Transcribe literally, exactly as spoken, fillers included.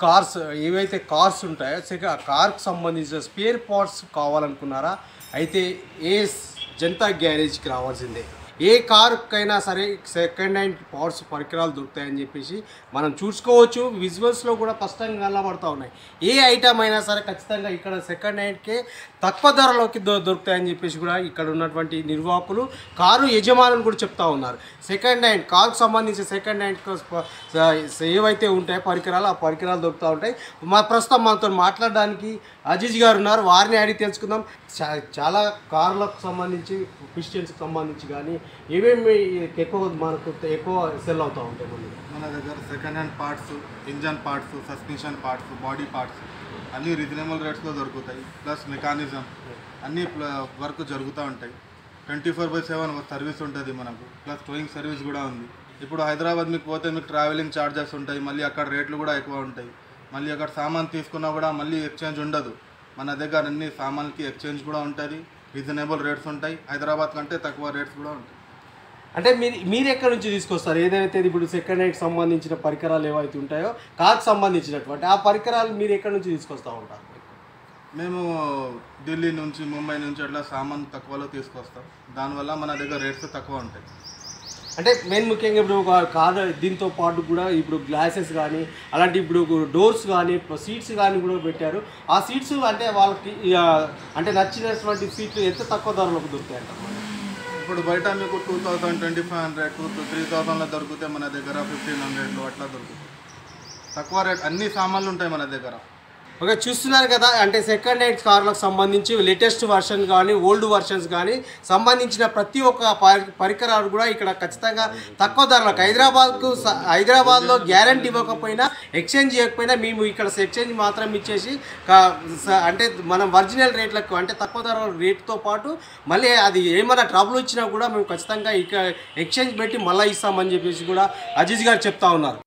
Cars ఏవైతే cars ఉంటాయో సెక కార్కి సంబంధించిన స్పేర్ పార్ట్స్ కావాలనుకున్నారా అయితే ఏ జనతా గ్యారేజ్కి రావాల్సిందే. ఏ కారుకైనా సరే సెకండ్ హ్యాండ్ పార్ట్స్ పరికరాలు దొరుకుతాయని చెప్పేసి మనం చూసుకోవచ్చు. విజువల్స్లో కూడా స్పష్టంగా కనబడుతూ ఉన్నాయి. ఏ ఐటమ్ అయినా సరే ఖచ్చితంగా ఇక్కడ సెకండ్ హ్యాండ్కే తక్కువ ధరలోకి దొ దొరుకుతాయని చెప్పేసి కూడా ఇక్కడ ఉన్నటువంటి నిర్వాహకులు కారు యజమానులు కూడా చెప్తా ఉన్నారు. సెకండ్ హ్యాండ్ కారుకు సంబంధించి సెకండ్ హ్యాండ్ ఏవైతే ఉంటాయో పరికరాలు ఆ పరికరాలు దొరుకుతూ ఉంటాయి. మా ప్రస్తుతం మనతో మాట్లాడడానికి అజీజ్ గారు ఉన్నారు. వారిని అడిగి తెలుసుకుందాం. చాలా కార్లకు సంబంధించి పిస్టన్స్కి సంబంధించి కానీ ఏమేమి ఎక్కువ మనకు ఎక్కువ సెల్ అవుతూ ఉంటాయి. మన దగ్గర second hand parts, engine parts, suspension parts, body parts అన్నీ రీజనబుల్ రేట్స్లో దొరుకుతాయి. ప్లస్ మెకానిజం అన్నీ వర్క్ జరుగుతూ ఉంటాయి. Twenty four by seven service ఉంటుంది మనకు. ప్లస్ టోయింగ్ సర్వీస్ కూడా ఉంది. ఇప్పుడు హైదరాబాద్ మీకు పోతే మీకు ట్రావెలింగ్ ఛార్జెస్ ఉంటాయి. మళ్ళీ అక్కడ రేట్లు కూడా ఎక్కువ ఉంటాయి. మళ్ళీ అక్కడ సామాన్ తీసుకున్నా కూడా మళ్ళీ ఎక్స్చేంజ్ ఉండదు. మన దగ్గర అన్ని సామాన్లకి ఎక్స్చేంజ్ కూడా ఉంటుంది. రీజనబుల్ రేట్స్ ఉంటాయి. హైదరాబాద్ కంటే తక్కువ రేట్స్ కూడా ఉంటాయి. అంటే మీరు మీరు ఎక్కడి నుంచి తీసుకొస్తారు? ఏదైతే ఇప్పుడు సెకండ్ హ్యాండ్కి సంబంధించిన పరికరాలు ఏవైతే ఉంటాయో కార్కి సంబంధించినటువంటి ఆ పరికరాలు మీరు ఎక్కడి నుంచి తీసుకొస్తూ ఉంటారు? మేము ఢిల్లీ నుంచి, ముంబై నుంచి అట్లా సామాన్ తక్కువలో తీసుకొస్తాం. దానివల్ల మన దగ్గర రేట్స్ తక్కువ ఉంటాయి. అంటే మెయిన్ ముఖ్యంగా ఇప్పుడు కార్ దీంతో పాటు కూడా ఇప్పుడు గ్లాసెస్ కానీ అలాంటి ఇప్పుడు డోర్స్ కానీ సీట్స్ కానీ కూడా పెట్టారు. ఆ సీట్స్ అంటే వాళ్ళకి అంటే నచ్చినటువంటి సీట్లు ఎంత తక్కువ ధరలోకి దొరుకుతాయంట? ఇప్పుడు బయట మీకు two thousand twenty five hundred two three థౌసండ్లో దొరికితే మన దగ్గర ఫిఫ్టీన్ హండ్రెడ్లో అట్లా దొరుకుతాయి. తక్కువ రేట్ అన్ని సామాన్లు ఉంటాయి మన దగ్గర. ఓకే, చూస్తున్నారు కదా. అంటే సెకండ్ హ్యాండ్ కార్లకు సంబంధించి లేటెస్ట్ వర్షన్ కానీ ఓల్డ్ వర్షన్స్ కానీ సంబంధించిన ప్రతి ఒక్క పరికరాలు కూడా ఇక్కడ ఖచ్చితంగా తక్కువ ధరలకు హైదరాబాద్కు హైదరాబాద్లో గ్యారంటీ ఇవ్వకపోయినా ఎక్స్చేంజ్ చేయకపోయినా మేము ఇక్కడ ఎక్స్చేంజ్ మాత్రం ఇచ్చేసి అంటే మనం ఒరిజినల్ రేట్లకు అంటే తక్కువ ధర రేట్తో పాటు మళ్ళీ అది ఏమైనా ట్రబుల్ వచ్చినా కూడా మేము ఖచ్చితంగా ఇక్కడ ఎక్స్చేంజ్ పెట్టి మళ్ళీ ఇస్తామని చెప్పేసి కూడా అజీజ్ గారు చెప్తా ఉన్నారు.